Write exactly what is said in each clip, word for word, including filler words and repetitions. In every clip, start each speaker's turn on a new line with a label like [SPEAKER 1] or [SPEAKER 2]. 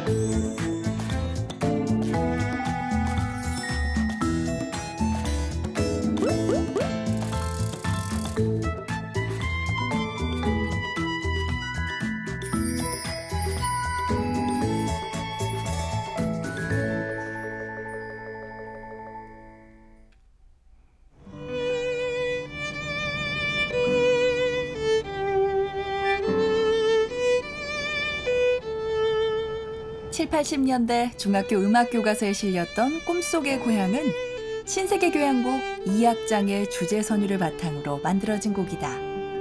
[SPEAKER 1] 칠팔십 년대 중학교 음악 교과서에 실렸던 꿈속의 고향은 신세계 교향곡 이 악장의 주제 선율을 바탕으로 만들어진 곡이다.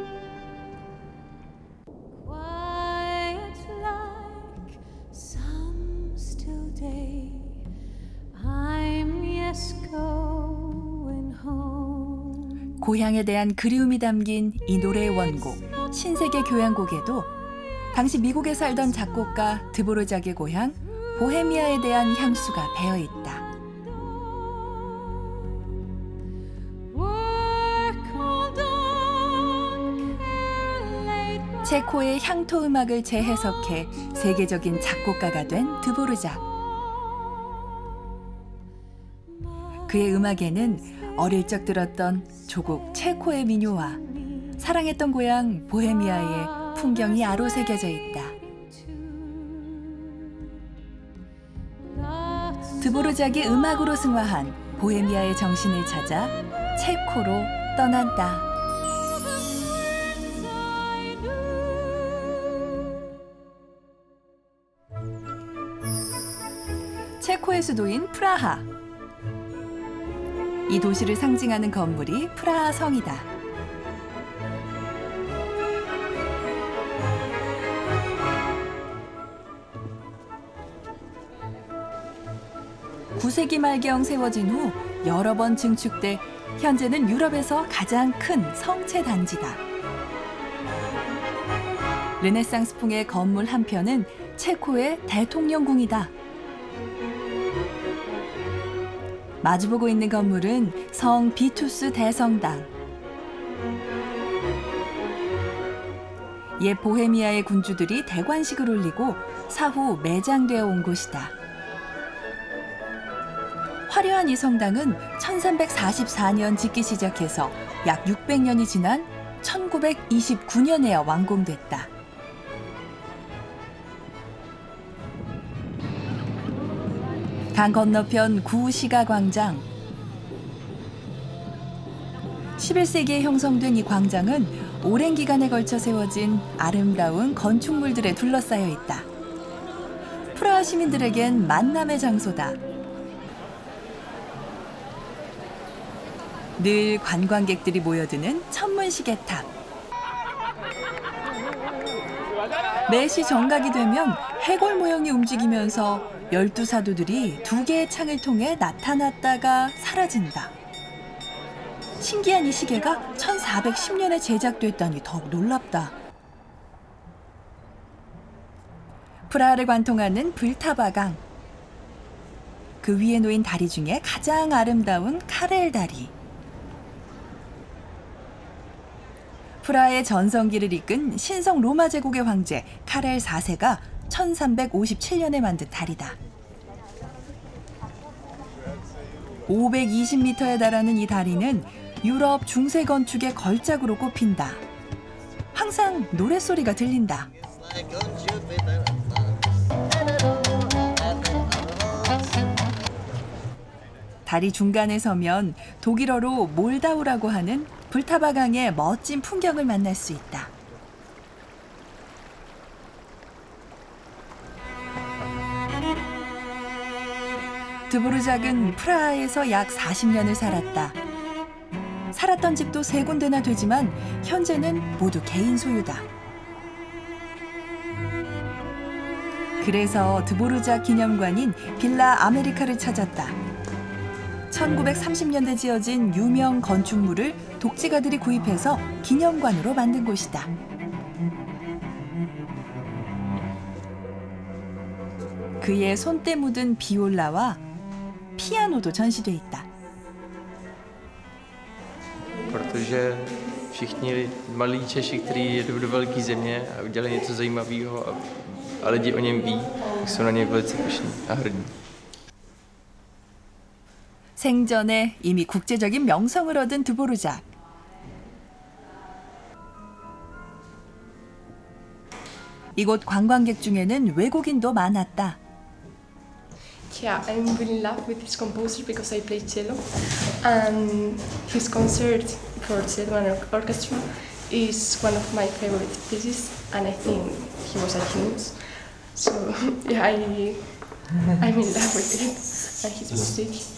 [SPEAKER 1] 고향에 대한 그리움이 담긴 이 노래의 원곡 신세계 교향곡에도 당시 미국에 살던 작곡가 드보르작의 고향 보헤미아에 대한 향수가 배어 있다. 체코의 향토 음악을 재해석해 세계적인 작곡가가 된 드보르작. 그의 음악에는 어릴 적 들었던 조국 체코의 민요와 사랑했던 고향 보헤미아의 풍경이 아로 새겨져 있다. 드보르작이 음악으로 승화한 보헤미아의 정신을 찾아 체코로 떠난다. 체코의 수도인 프라하. 이 도시를 상징하는 건물이 프라하 성이다. 구 세기 말경 세워진 후 여러 번 증축돼 현재는 유럽에서 가장 큰 성체 단지다. 르네상스풍의 건물 한편은 체코의 대통령궁이다. 마주보고 있는 건물은 성 비투스 대성당. 옛 보헤미아의 군주들이 대관식을 올리고 사후 매장되어 온 곳이다. 화려한 이 성당은 천삼백사십사 년 짓기 시작해서 약 육백 년이 지난 천구백이십구 년에야 완공됐다. 강 건너편 구시가광장. 십일 세기에 형성된 이 광장은 오랜 기간에 걸쳐 세워진 아름다운 건축물들에 둘러싸여 있다. 프라하 시민들에겐 만남의 장소다. 늘 관광객들이 모여드는 천문시계 탑. 매시 정각이 되면 해골 모형이 움직이면서 열두 사도들이 두 개의 창을 통해 나타났다가 사라진다. 신기한 이 시계가 천사백십 년에 제작됐다니 더욱 놀랍다. 프라하를 관통하는 불타바강. 그 위에 놓인 다리 중에 가장 아름다운 카렐 다리. 프라하의 전성기를 이끈 신성 로마 제국의 황제 카렐 사 세가 천삼백오십칠 년에 만든 다리다. 오백이십 미터에 달하는 이 다리는 유럽 중세 건축의 걸작으로 꼽힌다. 항상 노랫소리가 들린다. 다리 중간에 서면 독일어로 몰다우라고 하는 불타바강의 멋진 풍경을 만날 수 있다. 드보르작은 프라하에서 약 사십 년을 살았다. 살았던 집도 세 군데나 되지만 현재는 모두 개인 소유다. 그래서 드보르작 기념관인 빌라 아메리카를 찾았다. 천구백삼십 년대 지어진 유명 건축물을 독재가들이 구입해서 기념관으로 만든 곳이다. 그의 손때 묻은 비올라와 피아노도 전시돼 있다.
[SPEAKER 2] Protože všichni malí Češi, kteří jedou do velké země a udělali něco zajímavého a, a lidi o něm ví, Jsou na něj velice pyšní a hrdí.
[SPEAKER 1] 생전에 이미 국제적인 명성을 얻은 드보르작. 이곳 관광객 중에는 외국인도 많았다.
[SPEAKER 3] Yeah, I'm really in love with this composer because I play cello, and his concert for cello and orchestra is one of my favorite pieces, and I think he was a genius. So yeah, I, I'm in love with it and his music.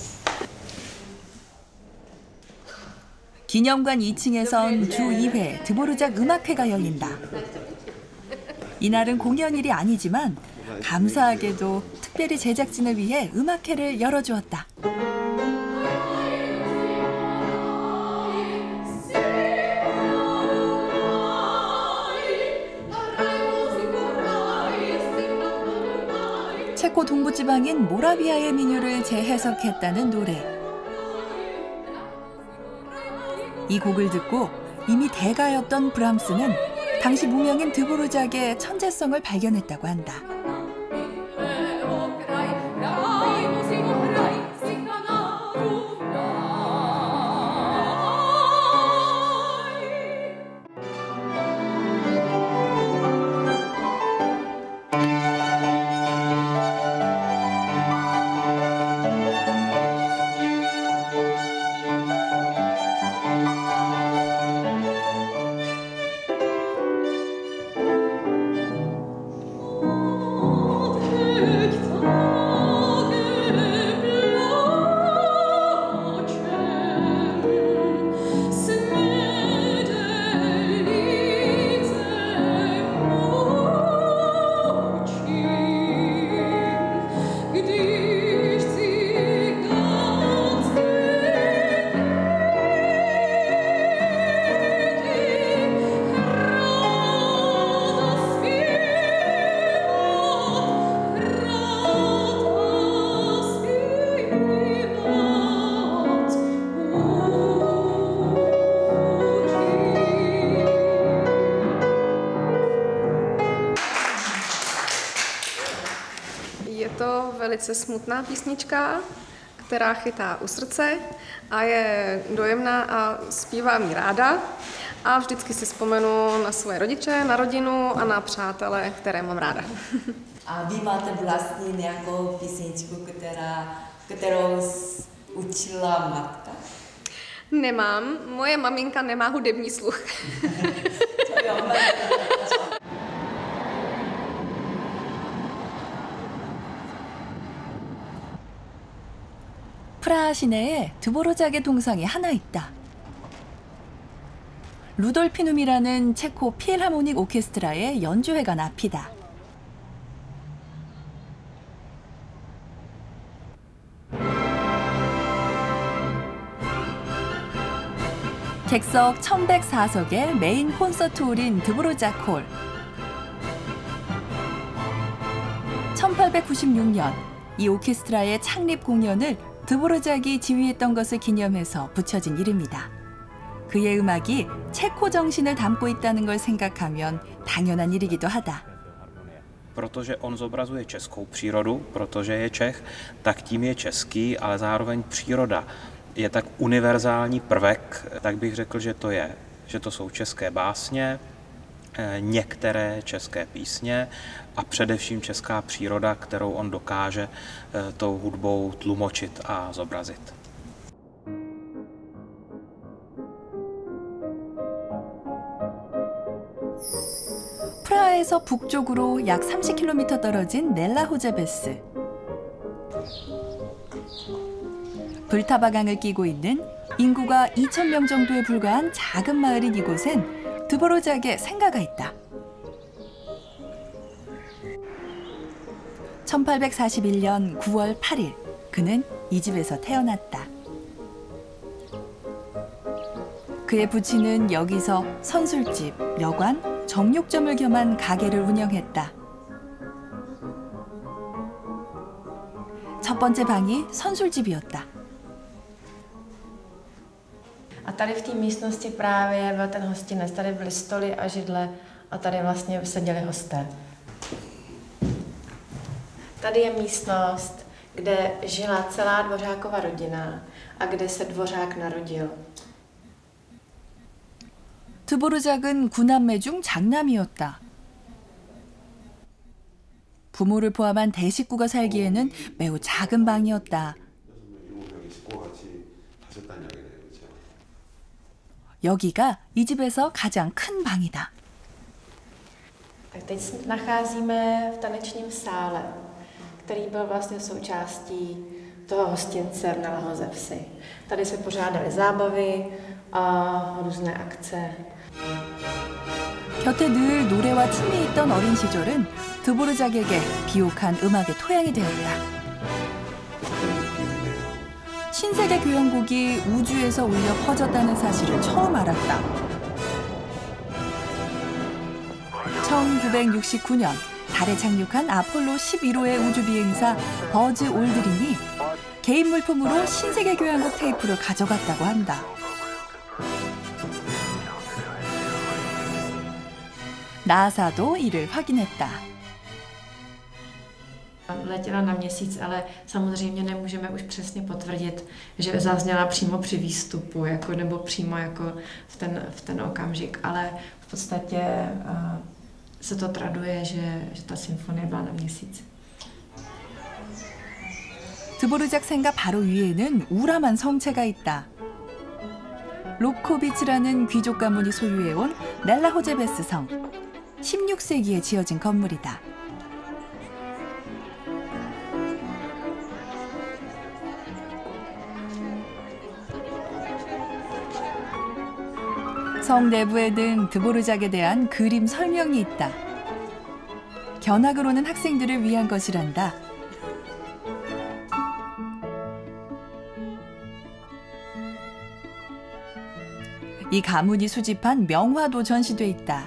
[SPEAKER 1] 기념관 이 층에선 주 이 회 드보르작 음악회가 열린다. 이날은 공연일이 아니지만 감사하게도 특별히 제작진을 위해 음악회를 열어주었다. 체코 동부지방인 모라비아의 민요를 재해석했다는 노래. 이 곡을 듣고 이미 대가였던 브람스는 당시 무명인 드보르작의 천재성을 발견했다고 한다.
[SPEAKER 4] Je to velice smutná písnička, která chytá u srdce a je dojemná a zpívám ji ráda. A vždycky si vzpomenu na svoje rodiče, na rodinu a na přátele, které mám ráda.
[SPEAKER 5] A vy máte vlastní nějakou písničku, která, kterou učila matka?
[SPEAKER 4] Nemám. Moje maminka nemá hudební sluch.
[SPEAKER 1] 프라하 시내에 드보르작의 동상이 하나 있다. 루돌피눔이라는 체코 필하모닉 오케스트라의 연주회관 앞이다. 객석 천백사 석의 메인 콘서트홀인 드보르작 홀. 천팔백구십육 년 이 오케스트라의 창립 공연을 드보르작이 지휘했던 것을 기념해서 붙여진 이름이다. 그의 음악이 체코 정신을 담고 있다는 걸 생각하면 당연한 일이기도 하다.
[SPEAKER 6] Protože on zobrazuje českou přírodu, protože je Čech, tak tím je český, ale zároveň příroda je tak univerzální prvek, tak bych řekl, že to je, že to jsou české básně, některé české písně a především česká příroda, kterou on dokáže tou hudbou tlumočit a zobrazit.
[SPEAKER 1] 프라하에서 북쪽으로 약 삼십 킬로미터 떨어진 넬라호제베스. 불타바강을 끼고 있는 인구가 이천 명 정도에 불과한 작은 마을인 이곳엔 드보르작의 생가가 있다. 천팔백사십일 년 구월 팔일, 그는 이 집에서 태어났다. 그의 부친은 여기서 선술집, 여관, 정육점을 겸한 가게를 운영했다. 첫 번째 방이 선술집이었다.
[SPEAKER 3] A tady v té místnosti právě byl ten hostinec. Tady byly stoly a židle a tady vlastně seděli hosté.
[SPEAKER 7] Tady je místnost, kde žila celá Dvořákova rodina a kde se Dvořák narodil.
[SPEAKER 1] 드보르작은 구남매 중 장남이었다. 부모를 포함한 대식구가 살기에는 매우 작은 방이었다. 여기가 이 집에서 가장 큰 방이다.
[SPEAKER 7] Tak teď se nacházíme v tanečním sále, který byl vlastně součástí toho hostince v Nalahoze vsi. Tady se pořádaly zábavy a různé akce.
[SPEAKER 1] 곁에 늘 노래와 춤이 있던 어린 시절은 드보르작에게 비옥한 음악의 토양이 되었다. 신세계 교향곡이 우주에서 울려 퍼졌다는 사실을 처음 알았다. 천구백육십구 년 달에 착륙한 아폴로 십일 호의 우주비행사 버즈 올드린이 개인 물품으로 신세계 교향곡 테이프를 가져갔다고 한다. 나사도 이를 확인했다.
[SPEAKER 7] Letěla na měsíc, ale samozřejmě nemůžeme už přesně potvrdit, že zazněla přímo při výstupu, jako, nebo přímo jako v ten, v ten okamžik, ale v podstatě uh, se to traduje, že, že ta symfonie byla na měsíci.
[SPEAKER 1] 드보르작 생가 바로 위에는 우람한 성체가 있다. 롭코비츠라는 귀족 가문이 소유해온 넬라호제베스 성. 십육 세기에 지어진 건물이다. 성 내부에는 드보르작에 대한 그림 설명이 있다. 견학을 오는 학생들을 위한 것이란다. 이 가문이 수집한 명화도 전시돼 있다.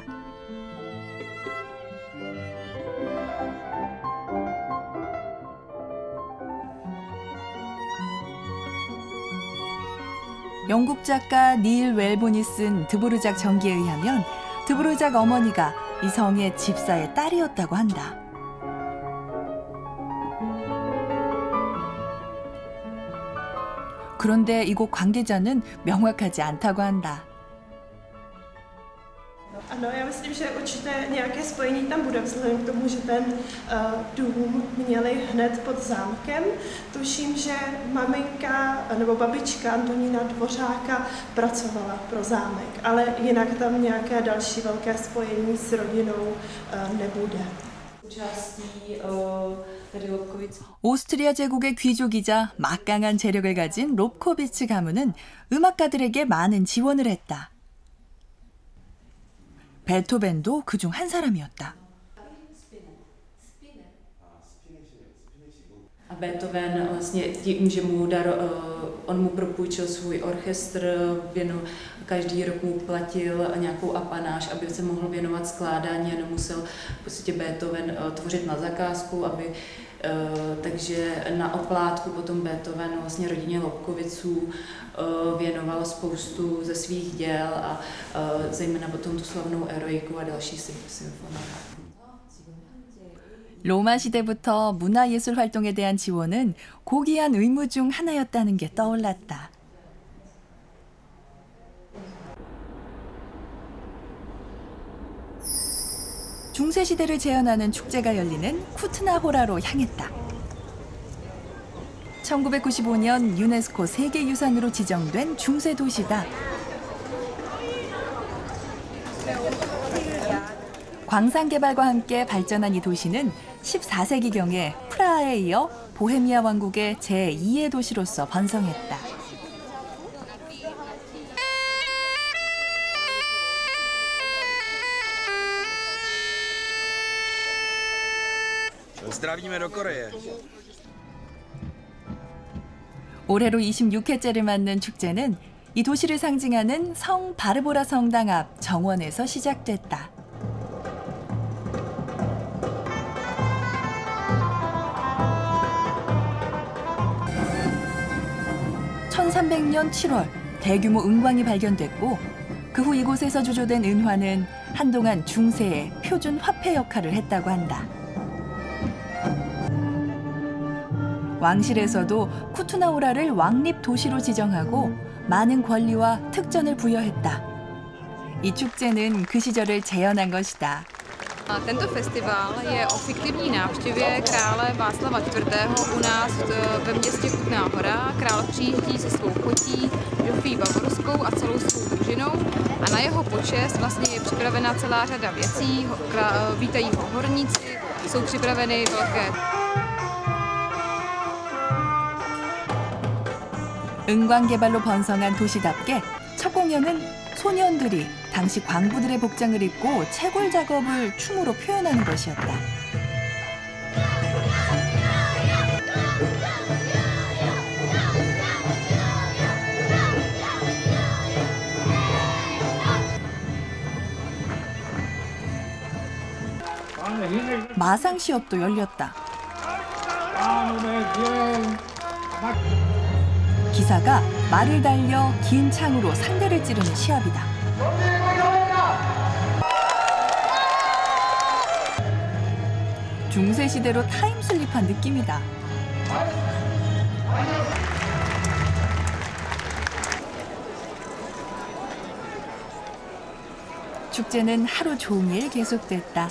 [SPEAKER 1] 영국 작가 닐 웰본이 쓴 드보르작 전기에 의하면 드보르작 어머니가 이 성의 집사의 딸이었다고 한다. 그런데 이곳 관계자는 명확하지 않다고 한다.
[SPEAKER 8] Ano, já myslím, že určitě nějaké spojení tam bude, vzhledem k tomu, že ten uh, dům měli hned pod zámkem. Tuším, že maminka nebo babička Antonína Dvořáka pracovala pro zámek, ale jinak tam nějaké další velké spojení s rodinou uh, nebude.
[SPEAKER 7] Účastí uh, tedy Lobkovic.
[SPEAKER 1] 오스트리아 제국의 귀족이자 막강한 재력을 가진 롭코비츠 가문은 음악가들에게 많은 지원을 했다. 베토벤도 그중 한 사람이었다.
[SPEAKER 9] A Beethoven vlastně tím, že mu dar, on mu propůjčil svůj orchestr, věnu, každý rok mu platil nějakou apanáž, aby se mohl věnovat skládání a nemusel prostě Beethoven tvořit na zakázku, aby, takže na oplátku potom Beethoven vlastně rodině Lobkoviců věnoval spoustu ze svých děl a zejména potom tu slavnou Eroiku a další symfonie.
[SPEAKER 1] 로마 시대부터 문화예술 활동에 대한 지원은 고귀한 의무 중 하나였다는 게 떠올랐다. 중세시대를 재현하는 축제가 열리는 쿠트나호라로 향했다. 천구백구십오 년 유네스코 세계유산으로 지정된 중세 도시다. 광산 개발과 함께 발전한 이 도시는 십사 세기경에 프라하에 이어 보헤미아 왕국의 제이의 도시로서 번성했다.
[SPEAKER 10] Zdravíme do Koreje.
[SPEAKER 1] 올해로 이십육 회째를 맞는 축제는 이 도시를 상징하는 성 바르보라 성당 앞 정원에서 시작됐다. 천삼백 년 칠월 대규모 은광이 발견됐고 그 후 이곳에서 주조된 은화는 한동안 중세의 표준 화폐 역할을 했다고 한다. 왕실에서도 쿠투나우라를 왕립 도시로 지정하고 많은 권리와 특전을 부여했다. 이 축제는 그 시절을 재현한 것이다.
[SPEAKER 10] Tento festival je o fiktivní návštěvě krále Václava čtvrtého. u nás ve městě Kutná Hora. Král přijíždí se svou chotí, Žofí Bavorskou a celou svou družinou a na jeho počest vlastně je připravena celá řada věcí. Vítají ho horníci, jsou připraveny velké.
[SPEAKER 1] 은광개발로 번성한 도시답게 첫 공연은 소년들이 당시 광부들의 복장을 입고 채굴 작업을 춤으로 표현하는 것이었다. 마상 시업도 열렸다. 기사가 말을 달려 긴 창으로 상대를 찌르는 시합이다. 중세시대로 타임슬립한 느낌이다. 축제는 하루 종일 계속됐다.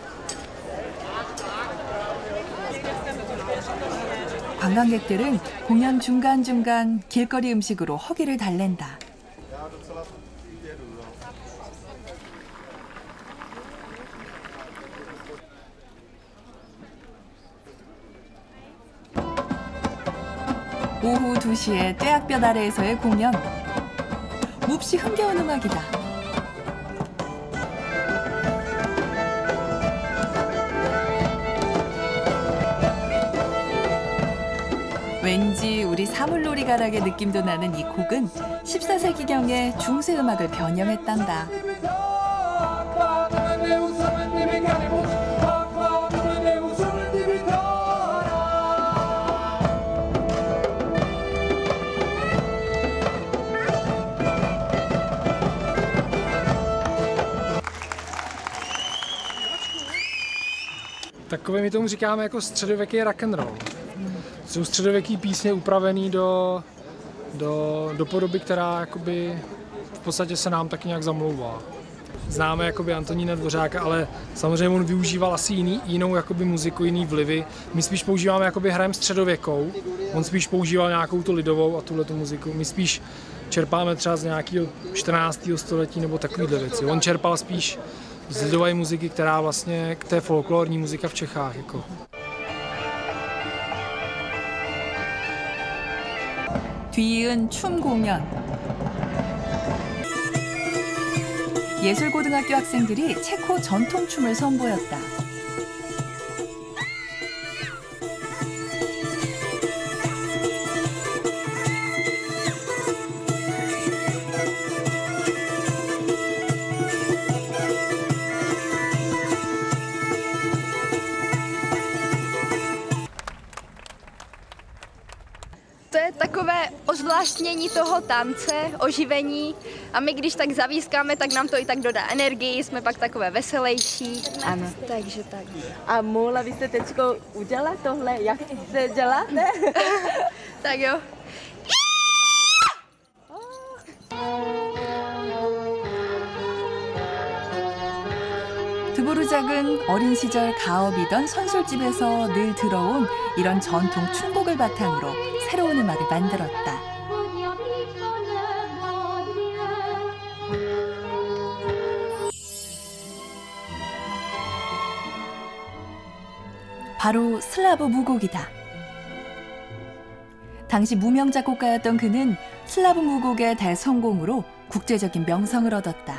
[SPEAKER 1] 관광객들은 공연 중간중간 길거리 음식으로 허기를 달랜다. 오후 두 시에 떼약볕 아래에서의 공연. 몹시 흥겨운 음악이다. 왠지 우리 사물놀이 가락의 느낌도 나는 이 곡은 십사 세기경의 중세 음악을 변형했단다.
[SPEAKER 11] Takové my tomu říkáme jako středověký rock'n'roll. Jsou středověký písně upravený do, do, do podoby, která jakoby v podstatě se nám tak nějak zamlouvá. Známe jakoby Antonína Dvořáka, ale samozřejmě on využíval asi jiný, jinou jakoby muziku, jiný vlivy. My spíš používáme, jakoby hrajeme středověkou, on spíš používal nějakou tu lidovou a tuhletu muziku. My spíš čerpáme třeba z nějakého čtrnáctého století nebo takovýhle věci. On čerpal spíš z lidové muziky, která vlastně k té folklorní muzika v Čechách. Jako.
[SPEAKER 1] 뒤이은 춤 공연. 예술고등학교 학생들이 체코 전통춤을 선보였다.
[SPEAKER 12] To je takové ozvláštnění toho tance, oživení a my když tak zavískáme, tak nám to i tak dodá energii, jsme pak takové veselější.
[SPEAKER 5] Ano.
[SPEAKER 12] Takže tak.
[SPEAKER 5] A mohla byste teďko udělat tohle, jak se dělá? Ne?
[SPEAKER 12] Tak jo.
[SPEAKER 1] 드보르작은 어린 시절 가업이던 선술집에서 늘 들어온 이런 전통 춤곡을 바탕으로 새로운 음악을 만들었다. 바로 슬라브 무곡이다. 당시 무명 작곡가였던 그는 슬라브 무곡의 대성공으로 국제적인 명성을 얻었다.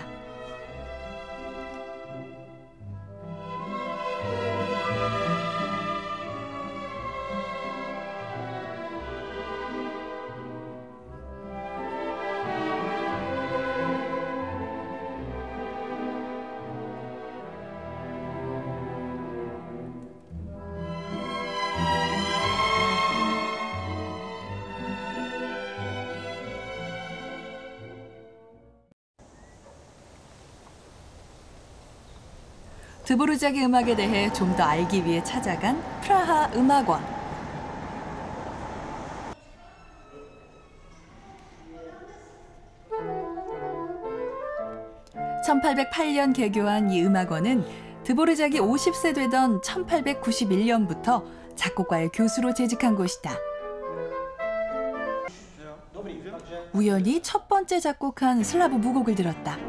[SPEAKER 1] 드보르작의 음악에 대해 좀 더 알기 위해 찾아간 프라하 음악원. 천팔백팔 년 개교한 이 음악원은 드보르작이 오십 세 되던 천팔백구십일 년부터 작곡과의 교수로 재직한 곳이다. 우연히 첫 번째 작곡한 슬라브 무곡을 들었다.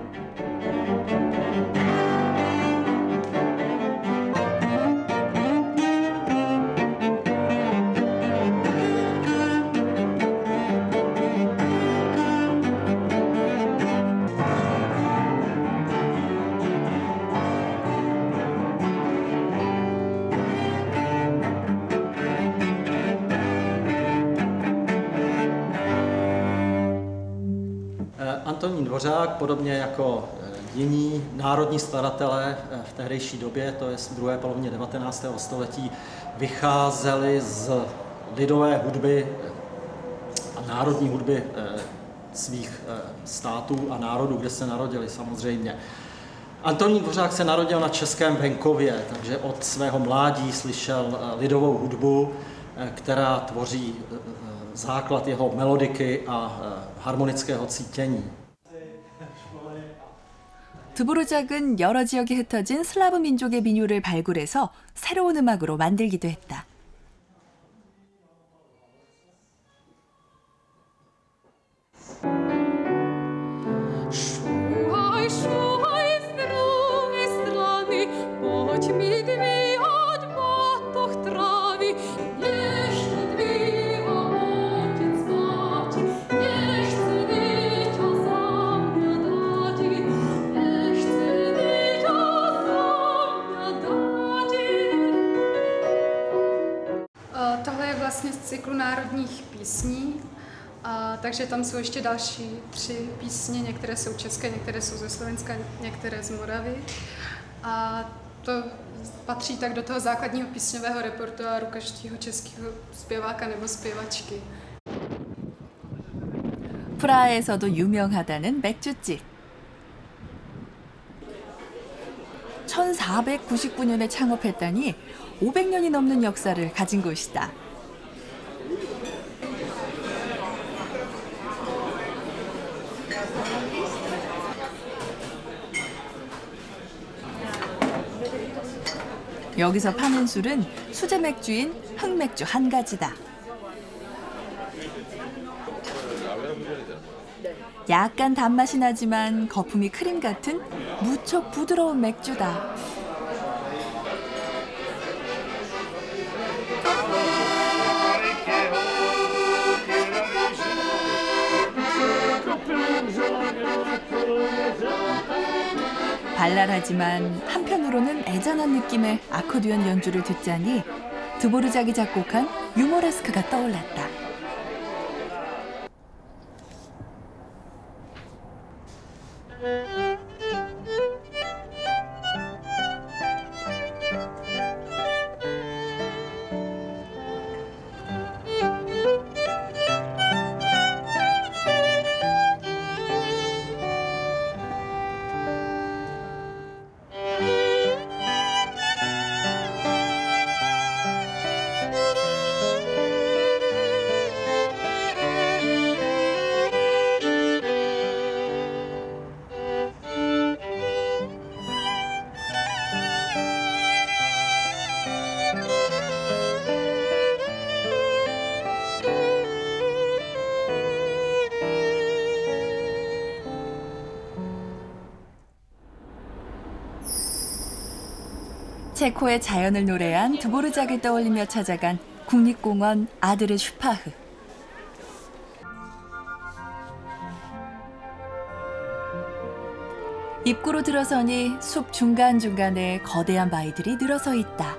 [SPEAKER 13] Antonín Dvořák, podobně jako jiní národní skladatelé v tehdejší době, to je v druhé polovině devatenáctého století, vycházeli z lidové hudby a národní hudby svých států a národů, kde se narodili samozřejmě. Antonín Dvořák se narodil na českém venkově, takže od svého mládí slyšel lidovou hudbu, která tvoří základ jeho melodiky a harmonického cítění.
[SPEAKER 1] 드보르작은 여러 지역에 흩어진 슬라브 민족의 민요를 발굴해서 새로운 음악으로 만들기도 했다.
[SPEAKER 14] Tohle je vlastně z cyklu národních písní, a, takže tam jsou ještě další tři písně, některé jsou české, některé jsou ze Slovenska, některé z Moravy. A to patří tak do toho základního písňového repertoáru každého českého zpěváka nebo zpěvačky.
[SPEAKER 1] 프라하에서도 유명하다는 맥주집. 천사백구십구 년에 창업했다니 오백 년이 넘는 역사를 가진 곳이다. 여기서 파는 술은 수제 맥주인 흑맥주 한 가지다. 약간 단맛이 나지만 거품이 크림 같은 무척 부드러운 맥주다. 발랄하지만 한편으로는 애잔한 느낌의 아코디언 연주를 듣자니 드보르작이 작곡한 유모레스크가 떠올랐다. 체코의 자연을 노래한 드보르작을 떠올리며 찾아간 국립공원 아드르 슈파흐. 입구로 들어서니 숲 중간중간에 거대한 바위들이 늘어서 있다.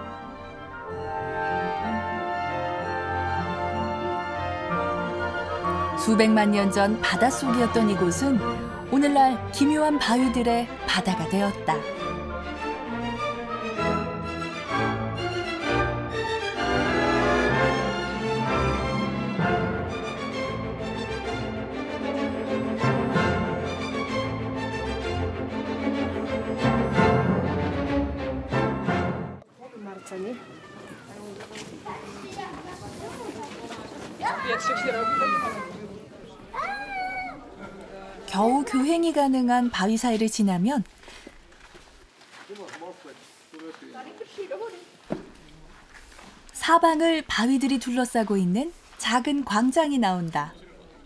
[SPEAKER 1] 수백만 년 전 바닷속이었던 이곳은 오늘날 기묘한 바위들의 바다가 되었다. 겨우 교행이 가능한 바위 사이를 지나면 사방을 바위들이 둘러싸고 있는 작은 광장이 나온다.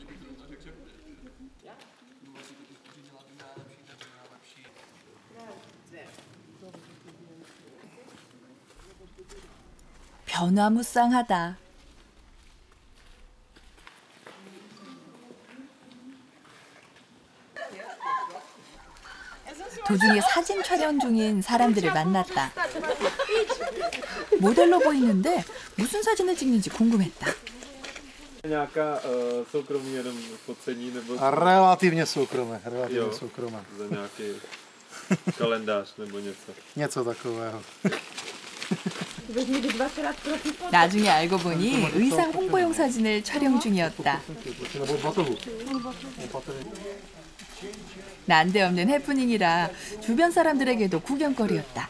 [SPEAKER 1] 변화무쌍하다. 도중에 사진 촬영 중인 사람들을 만났다. 모델로 보이는데 무슨 사진을 찍는지 궁금했다.
[SPEAKER 15] Nějaká uh, soukromí jenom focení nebo...
[SPEAKER 16] Relativně soukromé, relativně
[SPEAKER 15] jo,
[SPEAKER 16] soukromé.
[SPEAKER 15] Za nějaký kalendář nebo něco.
[SPEAKER 16] Něco takového.
[SPEAKER 1] 나중에 알고 보니 의상 홍보용 사진을 촬영 중이었다. 난데없는 해프닝이라 주변 사람들에게도 구경거리였다.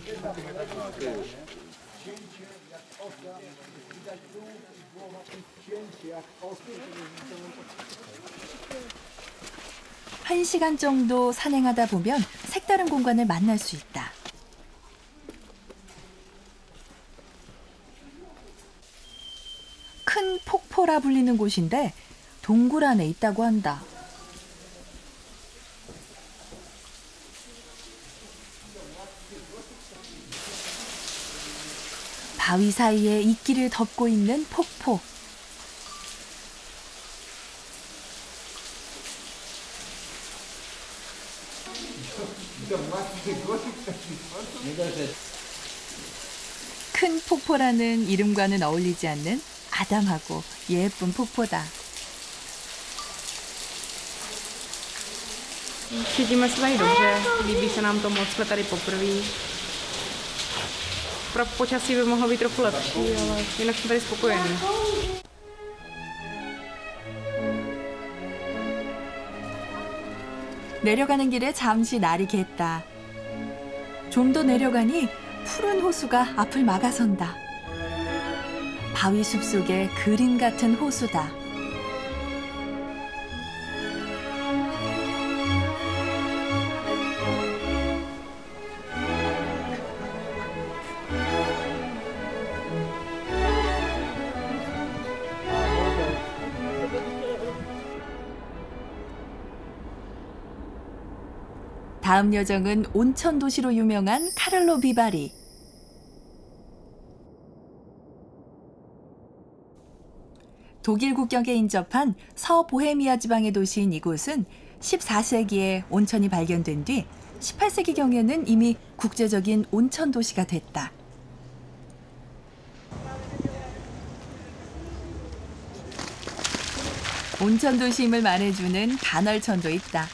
[SPEAKER 1] 한 시간 정도 산행하다 보면 색다른 공간을 만날 수 있다. 큰 폭포라 불리는 곳인데 동굴 안에 있다고 한다. 바위 사이에 이끼를 덮고 있는 폭포. 큰 폭포라는 이름과는 어울리지 않는 아담하고 예쁜 폭포다.
[SPEAKER 17] Cítíme se tady dobře, líbí se nám to moc, jsme tady poprvé. Pro počasí by mohlo být trochu lepší, ale jinak jsme tady spokojení.
[SPEAKER 1] 내려가는 길에 잠시 날이 갰다. 좀 더 내려가니 푸른 호수가 앞을 막아선다. 바위 숲속의 그림 같은 호수다. 다음 여정은 온천 도시로 유명한 카를로비 바리. 독일 국경에 인접한 서보헤미아 지방의 도시인 이곳은 십사 세기에 온천이 발견된 뒤 십팔 세기경에는 이미 국제적인 온천 도시가 됐다. 온천 도시임을 말해주는 간헐천도 있다.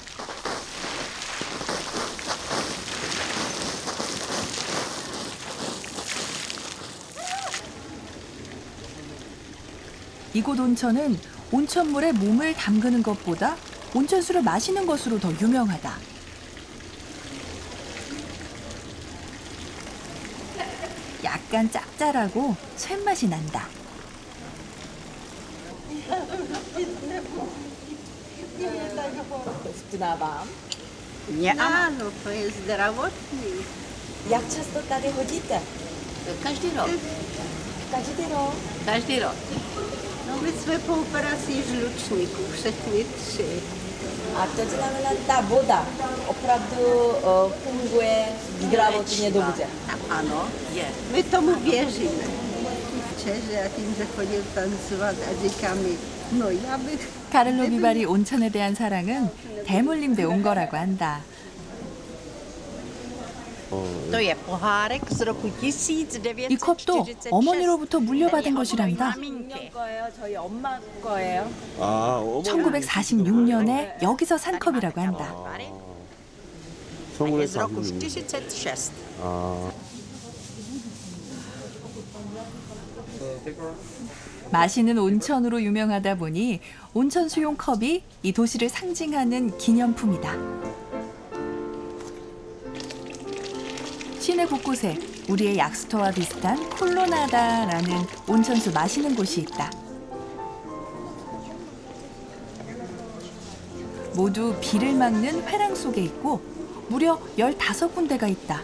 [SPEAKER 1] 이곳 온천은 온천물에 몸을 담그는 것보다 온천수를 마시는 것으로 더 유명하다. 약간 짭짤하고 쇳맛이 난다.
[SPEAKER 18] Ano, to je zdravotní.
[SPEAKER 5] Jak často tady chodíte?
[SPEAKER 18] Každý rok.
[SPEAKER 5] Každý rok?
[SPEAKER 18] Každý rok. No my jsme po operaci žlučníku, všechny tři.
[SPEAKER 5] A to znamená, ta voda opravdu uh, funguje zdravotně dobře.
[SPEAKER 18] Ano, je. My tomu věříme. Včera tím, že chodil tancovat a říká mi, no já bych...
[SPEAKER 1] 카를로비 바리 온천에 대한 사랑은 대물림대 온 거라고 한다.
[SPEAKER 18] To je pohárek z roku
[SPEAKER 1] 이 컵도 어머니로부터 물려받은 것이란다.
[SPEAKER 5] 저희 엄마 거예요.
[SPEAKER 1] 천구백사십육 년에 여기서 산 컵이라고 한다.
[SPEAKER 18] z roku čtyřicet šest.
[SPEAKER 1] 마시는 온천으로 유명하다 보니 온천 수용 컵이 이 도시를 상징하는 기념품이다. 시내 곳곳에 우리의 약수터와 비슷한 콜로나다라는 온천수 마시는 곳이 있다. 모두 비를 막는 회랑 속에 있고 무려 열다섯 군데가 있다.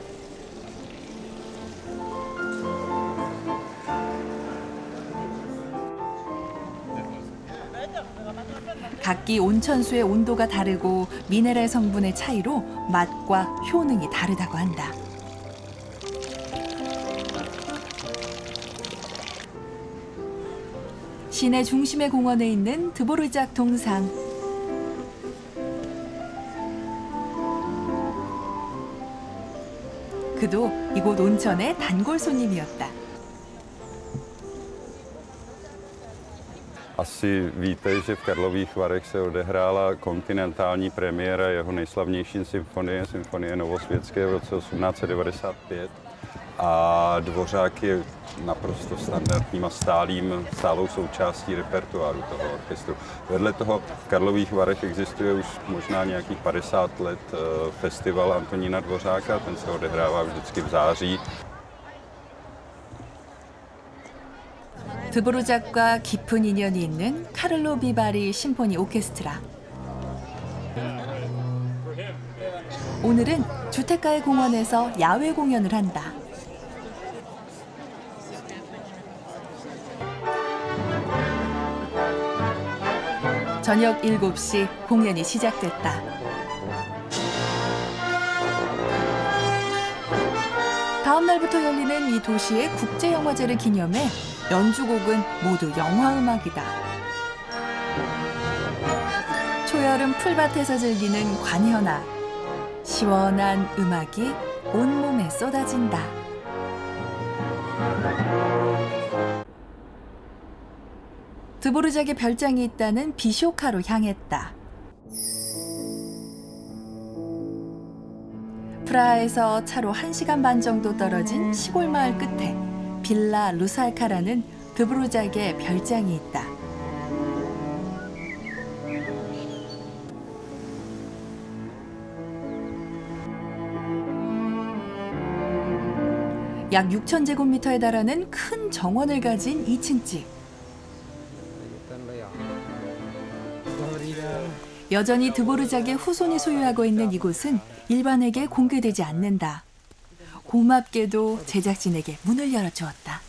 [SPEAKER 1] 각기 온천수의 온도가 다르고 미네랄 성분의 차이로 맛과 효능이 다르다고 한다. 시내 중심의 공원에 있는 드보르작 동상. 그도 이곳 온천의 단골 손님이었다.
[SPEAKER 19] Asi víte, že v Karlových Varech se odehrála kontinentální premiéra jeho nejslavnější symfonie, symfonie Novosvětské v roce osmnáct set devadesát pět. A Dvořák je naprosto standardním a stálým, stálou součástí repertoáru toho orchestru. Vedle toho v Karlových Varech existuje už možná nějakých padesát let festival Antonína Dvořáka, ten se odehrává vždycky v září.
[SPEAKER 1] 드보르작과 깊은 인연이 있는 카를로 비바리 심포니 오케스트라. 오늘은 주택가의 공원에서 야외 공연을 한다. 저녁 일곱 시 공연이 시작됐다. 다음 날부터 열리는 이 도시의 국제영화제를 기념해 연주곡은 모두 영화음악이다. 초여름 풀밭에서 즐기는 관현악. 시원한 음악이 온몸에 쏟아진다. 드보르작의 별장이 있다는 비쇼카로 향했다. 프라하에서 차로 한 시간 반 정도 떨어진 시골 마을 끝에 빌라 루살카라는 드보르작의 별장이 있다. 약 육천 제곱미터에 달하는 큰 정원을 가진 이 층 집. 여전히 드보르작의 후손이 소유하고 있는 이곳은 일반에게 공개되지 않는다. 고맙게도 제작진에게 문을 열어주었다.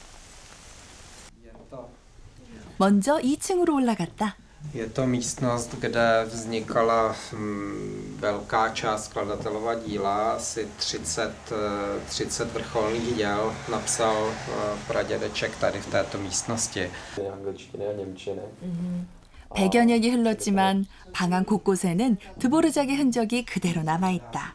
[SPEAKER 1] 먼저 이 층으로 올라갔다.
[SPEAKER 20] Je to místnost, kde vznikala velká část skladatelova díla, asi třicet, třicet vrcholných děl napsal pradědeček tady v této místnosti.
[SPEAKER 2] Angličtiny a němčiny.
[SPEAKER 1] 백여 년이 흘렀지만 방안 곳곳에는 드보르작의 흔적이 그대로 남아있다.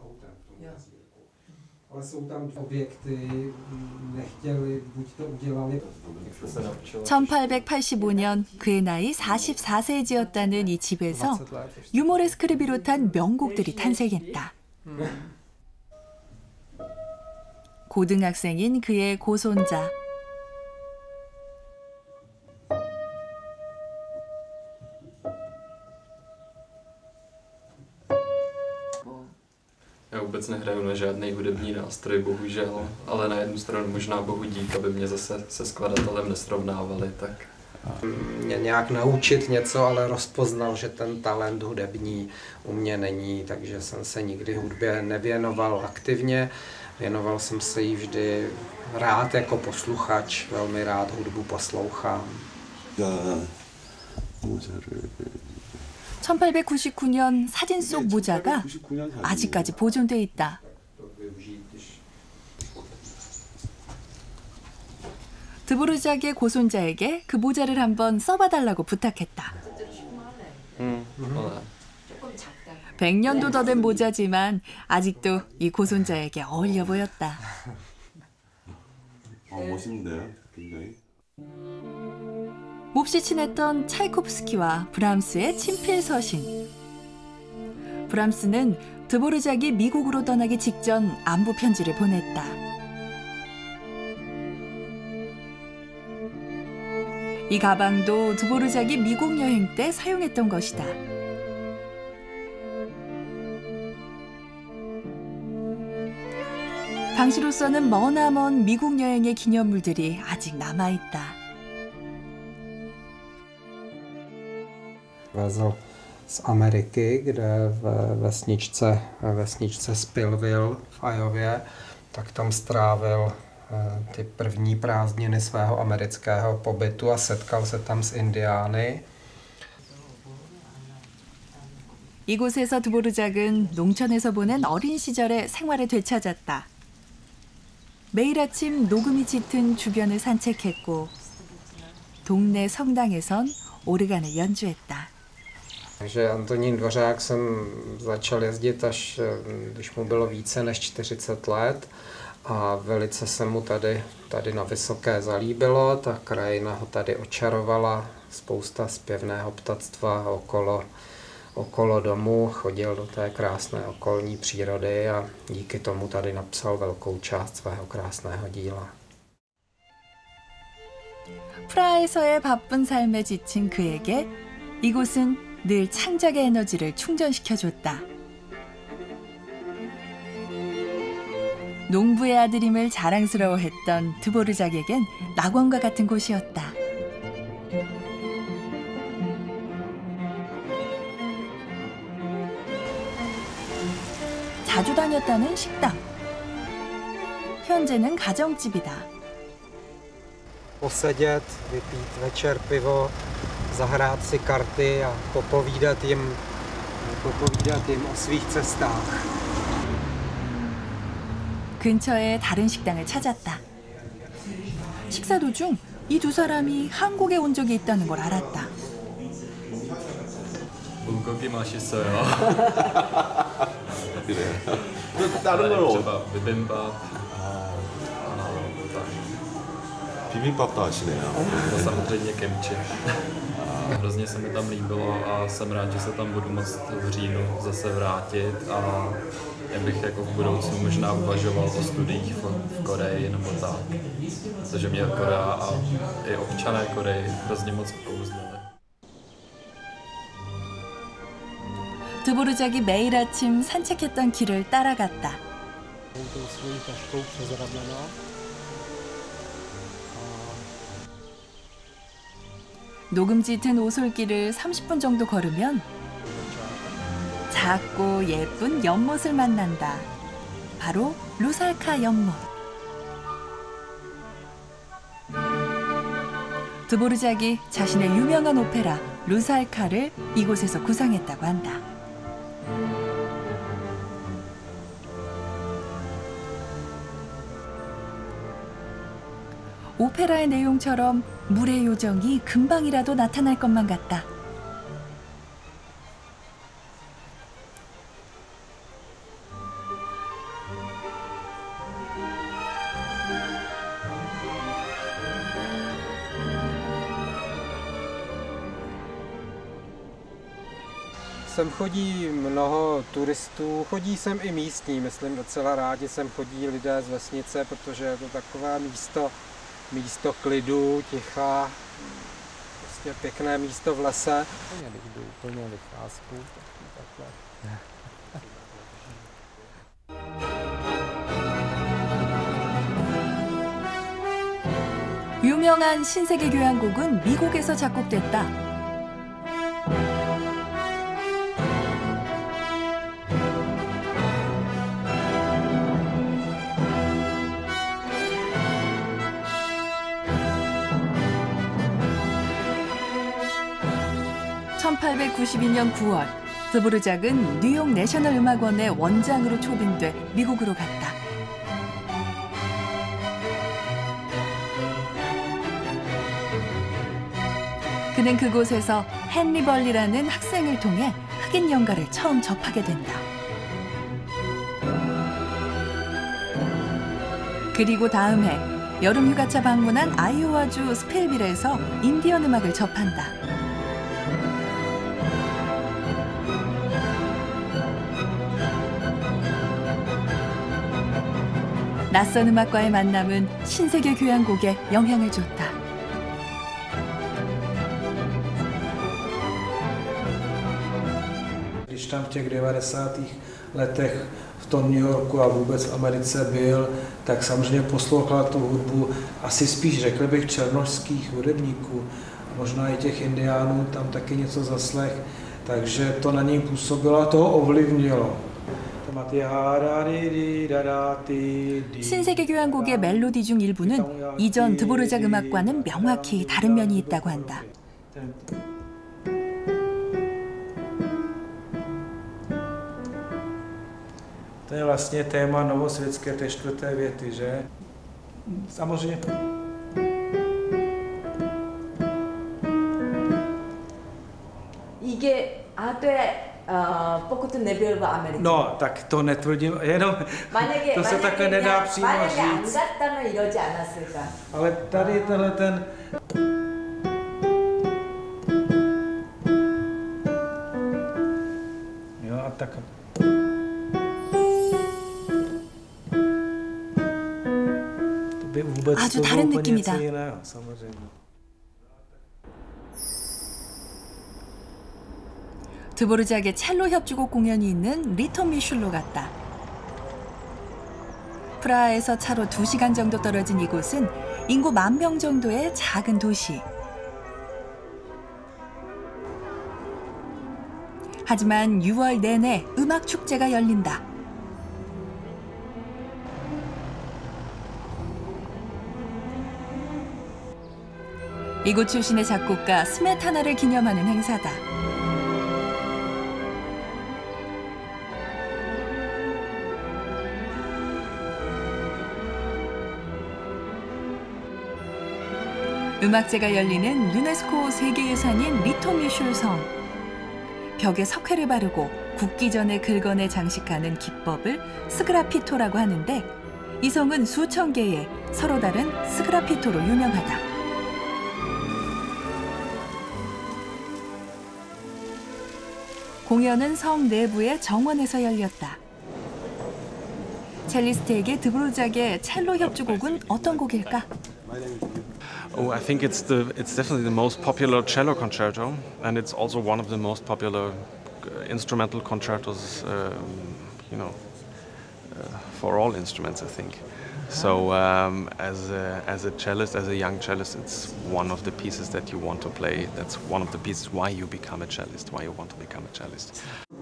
[SPEAKER 1] 천팔백팔십오 년 그의 나이 마흔네 세에 지었다는 이 집에서 유모레스크를 비롯한 명곡들이 탄생했다. 고등학생인 그의 고손자.
[SPEAKER 2] Já vůbec nehraju na žádný hudební nástroj, bohužel, ale na jednu stranu možná bohu dík, aby mě zase se skladatelem nesrovnávali, tak...
[SPEAKER 20] Mě nějak naučit něco, ale rozpoznal, že ten talent hudební u mě není, takže jsem se nikdy hudbě nevěnoval aktivně. Věnoval jsem se jí vždy rád jako posluchač, velmi rád hudbu poslouchám.
[SPEAKER 1] 천팔백구십구 년 사진 속 모자가 아직까지 보존돼 있다. 드보르작의 고손자에게 그 모자를 한번 써봐달라고 부탁했다. 백 년도 더 된 모자지만 아직도 이 고손자에게 어울려 보였다.
[SPEAKER 21] 어, 멋있는데요, 굉장히.
[SPEAKER 1] 몹시 친했던 차이코프스키와 브람스의 친필 서신. 브람스는 드보르작이 미국으로 떠나기 직전 안부 편지를 보냈다. 이 가방도 드보르작이 미국 여행 때 사용했던 것이다. 당시로서는 머나먼 미국 여행의 기념물들이 아직 남아있다.
[SPEAKER 20] Vezl z Ameriky, kde v vesničce, vesničce Spillville v Iově, tak tam strávil ty první prázdniny svého amerického pobytu a setkal se tam s indiány.
[SPEAKER 1] 이곳에서 드보르작은 농촌에서 보낸 어린 시절의 생활을 되찾았다. 매일 아침 녹음이 짙은 주변을 산책했고 동네 성당에선 오르간을 연주했다.
[SPEAKER 20] Takže Antonín Dvořák jsem začal jezdit až když mu bylo více než čtyřicet let a velice se mu tady, tady na Vysoké zalíbilo. Ta krajina ho tady očarovala, spousta zpěvného ptactva okolo, okolo domu, chodil do té krásné okolní přírody a díky tomu tady napsal velkou část svého krásného díla.
[SPEAKER 1] 프라하에서의 바쁜 삶에 지친 그에게 이곳은 늘 창작의 에너지를 충전시켜줬다. 농부의 아들임을 자랑스러워했던 드보르작에겐 낙원과 같은 곳이었다. 자주 다녔다는 식당. 현재는 가정집이다.
[SPEAKER 20] Posedět, vypít večer pivo, zahrát si karty a popovídat jim, popovídat jim o svých cestách.
[SPEAKER 1] 근처에 다른 식당을 찾았다. 식사 도중 이 두 사람이 한국에 온 적이 있다는 걸 알았다.
[SPEAKER 2] 물고기 맛있어요.
[SPEAKER 21] 그래요? 다른 건
[SPEAKER 2] třeba bibimbap.
[SPEAKER 21] 비빔밥도 하시네요.
[SPEAKER 2] To samozřejmě kimchi. Hrozně se mi tam líbilo a jsem rád, že se tam budu moct v říjnu zase vrátit a já bych jako v budoucnu možná uvažoval o studiích v, v Koreji nebo tak. Protože mě Korea a i občané Koreji hrozně moc pouznali.
[SPEAKER 1] 드보르작이 매일 아침 산책했던 길을 따라갔다. 녹음 짙은 오솔길을 삼십 분 정도 걸으면 작고 예쁜 연못을 만난다. 바로 루살카 연못. 드보르작이 자신의 유명한 오페라 루살카를 이곳에서 구상했다고 한다. 오페라의 내용처럼 물의 요정이 금방이라도 나타날 것만 같다.
[SPEAKER 20] Sem chodí mnoho turistů, chodí sem i místní, myslím docela rádi sem chodí lidé z vesnice, protože je to takové místo, místo klidu, ticha, prostě pěkné místo v lese. Když jdu úplně vycházku, takhle.
[SPEAKER 1] 유명한 신세계 교향곡은 미국에서 작곡됐다. 천팔백구십이 년 구월, 드보르작은 뉴욕 내셔널 음악원의 원장으로 초빙돼 미국으로 갔다. 그는 그곳에서 헨리 벌리라는 학생을 통해 흑인 연가를 처음 접하게 된다. 그리고 다음 해 여름 휴가차 방문한 아이오와주 스펠빌에서 인디언 음악을 접한다. 낯선 음악과의 만남은 신세계 교향곡에 영향을 줬다.
[SPEAKER 4] Když tam v těch devadesátých letech v tom New Yorku a vůbec v Americe byl, tak samozřejmě poslouchal tu hudbu asi spíš, řekl bych, černošských hudebníků. Možná i těch indiánů tam taky něco zaslech. takže to na něj působilo a toho ovlivnilo.
[SPEAKER 1] 신세계 교향곡의 멜로디 중 일부는 이전 드보르작 음악과는 명확히 다른 면이 있다고 한다.
[SPEAKER 4] To je vlastně téma novosvětské té čtvrté věty, že? Samozřejmě.
[SPEAKER 5] 이게 아도에 어, pokud nebyl v Americe.
[SPEAKER 4] No, tak to netvrdím, jenom
[SPEAKER 5] 만약에,
[SPEAKER 4] to se takhle nedá přímo
[SPEAKER 5] 만약에
[SPEAKER 4] říct.
[SPEAKER 5] 안 갔다면 이러지 않았을까?
[SPEAKER 4] Ale tady tenhle ten jo, a tak to by vůbec
[SPEAKER 1] 아주
[SPEAKER 4] to
[SPEAKER 1] 다른
[SPEAKER 4] bylo úplně něco
[SPEAKER 1] 느낌이다.
[SPEAKER 4] jiného, samozřejmě.
[SPEAKER 1] 드보르작의 첼로 협주곡 공연이 있는 리토미슐로 갔다. 프라하에서 차로 두 시간 정도 떨어진 이곳은 인구 만 명 정도의 작은 도시. 하지만 유월 내내 음악 축제가 열린다. 이곳 출신의 작곡가 스메타나를 기념하는 행사다. 음악제가 열리는 유네스코 세계유산인 리토미슐 성. 벽에 석회를 바르고 굽기 전에 긁어내 장식하는 기법을 스그라피토라고 하는데 이 성은 수천 개의 서로 다른 스그라피토로 유명하다. 공연은 성 내부의 정원에서 열렸다. 첼리스트에게 드보르작의 첼로 협주곡은 어떤 곡일까?
[SPEAKER 6] Oh, I think it's the it's definitely the most popular cello concerto, and it's also one of the most popular uh, instrumental concertos, um, you know, uh, for all instruments, I think. So, um, as a, as a cellist, as a young cellist, it's one of the pieces that you want to play. That's one of the pieces why you become a cellist, why you want to become a cellist.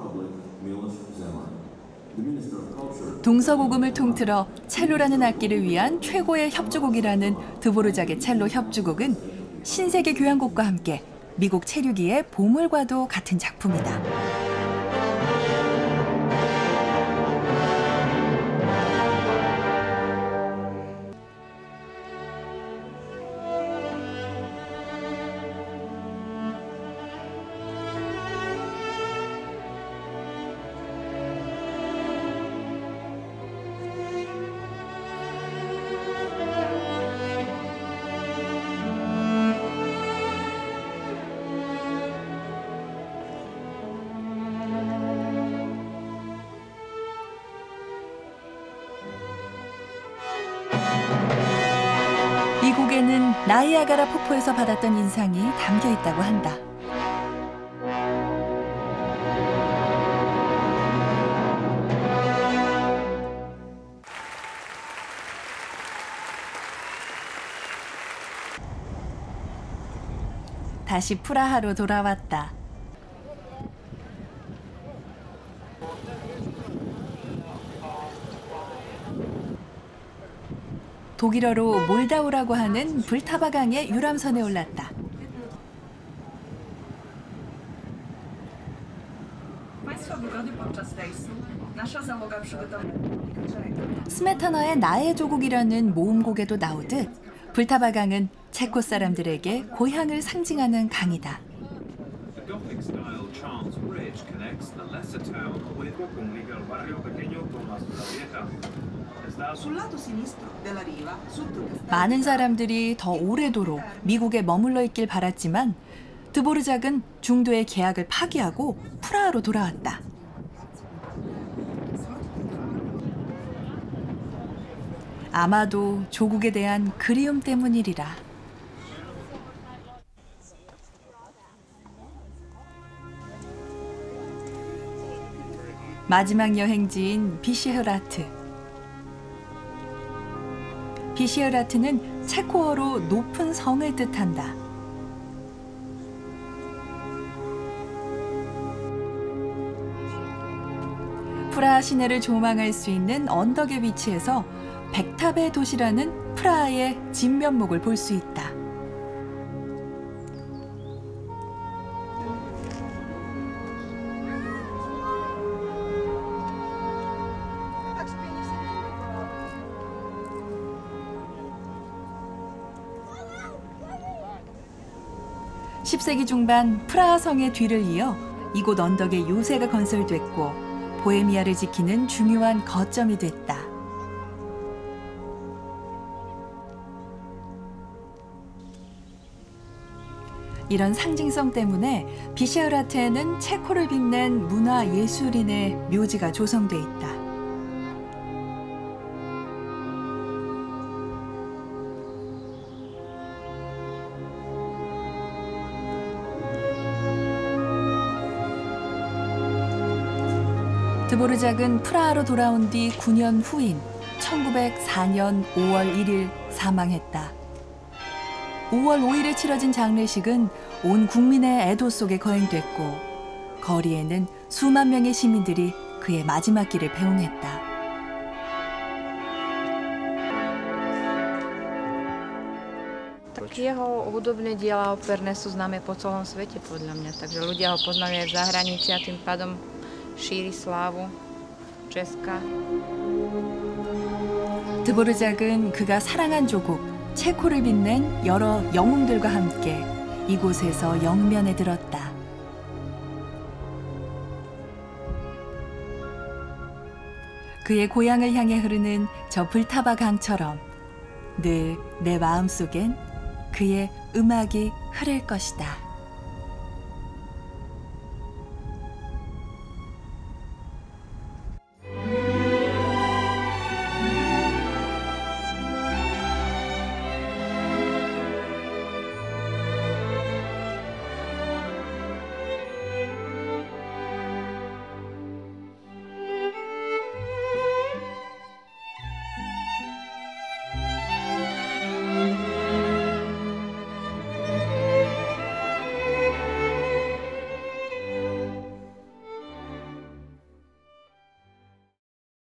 [SPEAKER 1] 동서고금을 통틀어 첼로라는 악기를 위한 최고의 협주곡이라는 드보르작의 첼로 협주곡은 신세계 교향곡과 함께 미국 체류기의 보물과도 같은 작품이다. 이 곡에는 나이아가라 폭포에서 받았던 인상이 담겨 있다고 한다. 다시 프라하로 돌아왔다. 독일어로 몰다우라고 하는 불타바강의 유람선에 올랐다. 스메타나의 나의 조국이라는 모음곡에도 나오듯 불타바강은 체코 사람들에게 고향을 상징하는 강이다. 많은 사람들이 더 오래도록 미국에 머물러 있길 바랐지만 드보르작은 중도의 계약을 파기하고 프라하로 돌아왔다. 아마도 조국에 대한 그리움 때문이리라. 마지막 여행지인 비시흐라트. 비시흐라트는 체코어로 높은 성을 뜻한다. 프라하 시내를 조망할 수 있는 언덕에 위치해서 백탑의 도시라는 프라하의 진면목을 볼 수 있다. 십 세기 중반 프라하 성의 뒤를 이어 이곳 언덕에 요새가 건설됐고 보헤미아를 지키는 중요한 거점이 됐다. 이런 상징성 때문에 비시아흐라트에는 체코를 빛낸 문화예술인의 묘지가 조성돼 있다. 드보르작은 프라하로 돌아온 뒤 구 년 후인 천구백사 년 오월 일일 사망했다. 오월 오일에 치러진 장례식은 온 국민의 애도 속에 거행됐고 거리에는 수만 명의 시민들이 그의 마지막 길을 배웅했다.
[SPEAKER 10] Tak jeho hudobné diela operné sú známe po celom svete podľa mňa, takže ľudia ho poznajú aj v zahraničí a tým pádom šíri slávu Česka.
[SPEAKER 1] 드보르작은 그가 사랑한 조국 체코를 빛낸 여러 영웅들과 함께 이곳에서 영면에 들었다. 그의 고향을 향해 흐르는 저 불타바 강처럼 늘 내 마음속엔 그의 음악이 흐를 것이다.